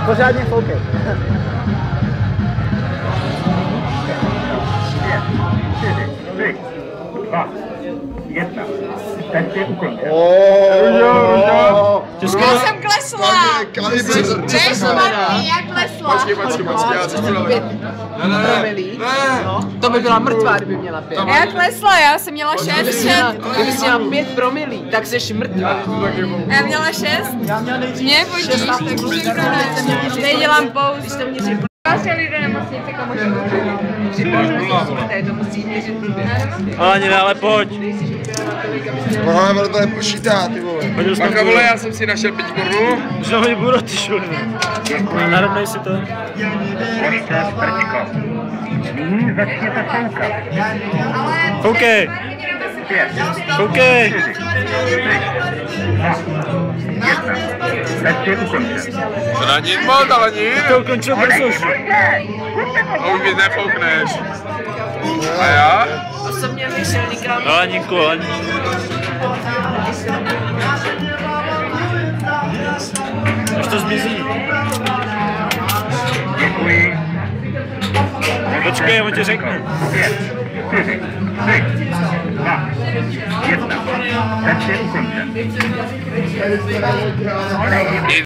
Pořádně foukej. 5, 4, 3, 2, 1. Teď je ukončen. Já jsem klesla! Ježmarný, jak klesla? To by byla mrtvá, kdyby měla 5. Já klesla, já jsem měla 6. Kdyby jsi měla 5 promilí, tak jsi mrtvá. Já měla 6. Mě pojďte, teď dělám pause. Vlastně lidé nemocnice, kamoši. Ani ne, ale pojď. Tohle ale to nepočítá, ty vole. Baka vole, já jsem si našel 5 korunů. Že oni budou ty šurny. Narovnej si to. Košce strčko. Nyní začněte foukat. Foukej. 5, Foukej. 4, 3, 2, 1. Teď je ukončen. To není nic moc, ale nic. To ukončil brzo už. A už víc nefoukneš. A já? Osobně bych šel nikam. No Aninku, ani. Až to zmizí. Děkuji. Počkej, on ti řekne. 5, 4, 3, 2, 1. Teď je ukončen.